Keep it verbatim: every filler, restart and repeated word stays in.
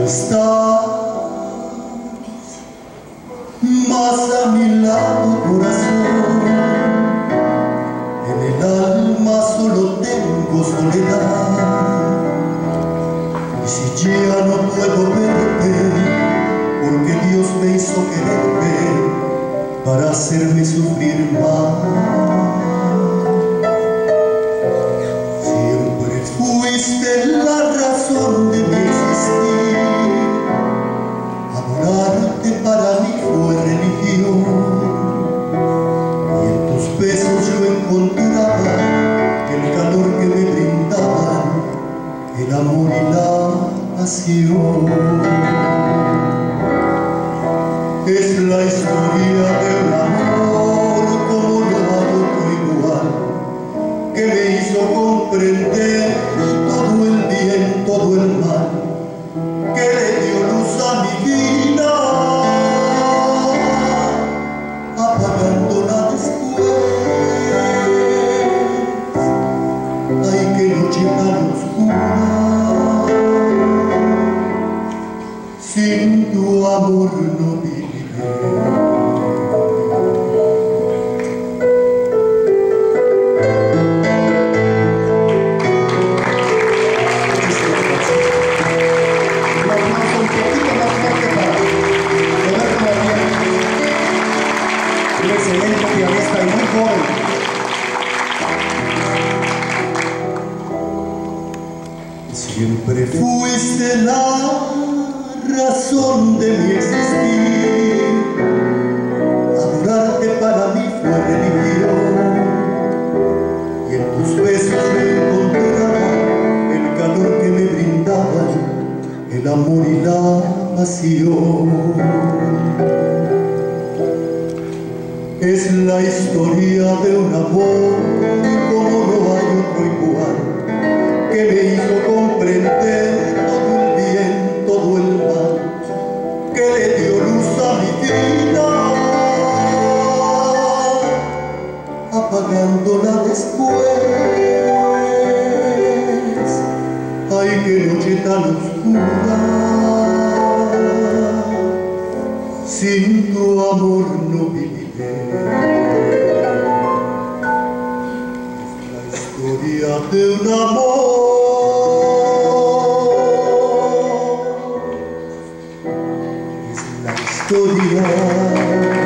estás más a mi lado, corazón. En el alma solo tengo soledad. Y si ya no puedo verte, porque Dios me hizo quererte para hacerme sufrir más. Siempre fuiste la razón de mi existir. Adorarte para mí fue religión. Y en tus besos yo encontraba el calor que me brindaban el amor y la pasión. Es la historia de un amor como no hay otro igual, que me hizo comprender todo el bien, todo el mal, que le dio luz a mi vida, apagándola después. Ay, qué noche tan oscura, sin tu amor no viviré. Un excelente pianista y muy joven. Siempre fuiste la razón de mi existir. Adorarte para mí fue religión. Y en tus besos me encontraba el calor que me brindaban el amor y la pasión. Es la historia de un amor como no hay otro igual, que me hizo comprender todo el bien, todo el mal, que le dio luz a mi vida, apagándola después. Ay, qué noche tan oscura, sin tu amor no viviré. Es la historia de un amor, es la historia